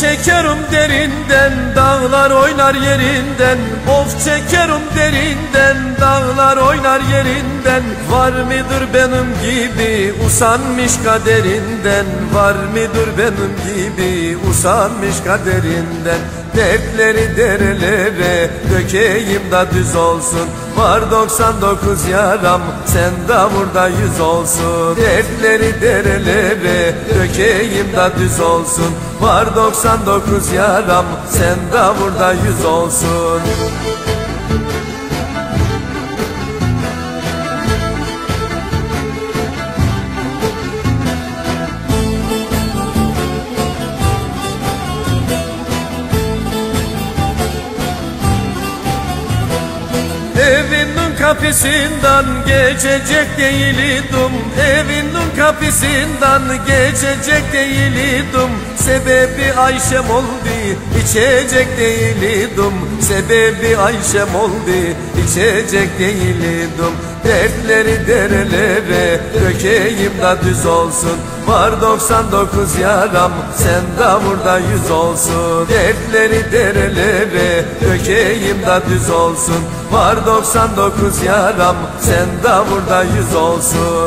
çekerim derinden, dağlar oynar yerinden. Of çekerim derinden, dağlar oynar yerinden. Var mıdır benim gibi usanmış kaderinden? Var mıdır benim gibi usanmış kaderinden? Dertleri derelere dökeyim da düz olsun. Var 99 yaram, sen davurda 100 olsun. Dertleri derelere dökeyim da düz olsun. Var 99 yaram, sen davurda 100 olsun. Evinin kapısından geçecek değildim, evinin kapısından geçecek değildim. Sebebi Ayşem oldu, içecek değildim. Sebebi Ayşem oldu, içecek değildim. Dertleri derelere dökeyim da düz olsun. Var 99 yaram, sen davurda 100 olsun. Dertleri derelere dökeyim da düz olsun. Var 99 yaram, sen davurda 100 olsun.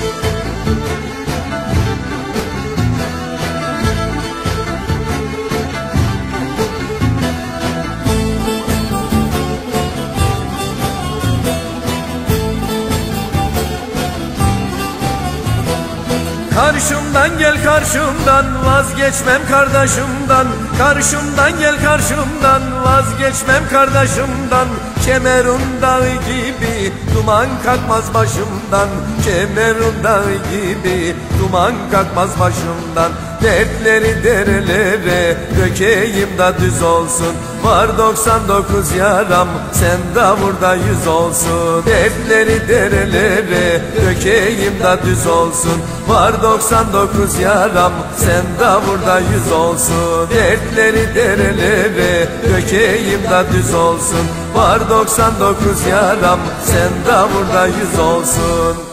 Karşımdan gel karşımdan, vazgeçmem kardeşimden. Karşımdan gel karşımdan, vazgeçmem kardeşimden. Kemerun dağı gibi duman kalkmaz başımdan. Kemerun dağı gibi duman kalkmaz başımdan. Dertleri derelere dökeyim da düz olsun. Var 99 yaram, sen davurda 100 olsun. Dertleri derelere dökeyim da düz olsun. Var 99 yaram, sen davurda 100 olsun. Dertleri derelere dökeyim da düz olsun. Var 99 yaram, sen davurda 100 olsun.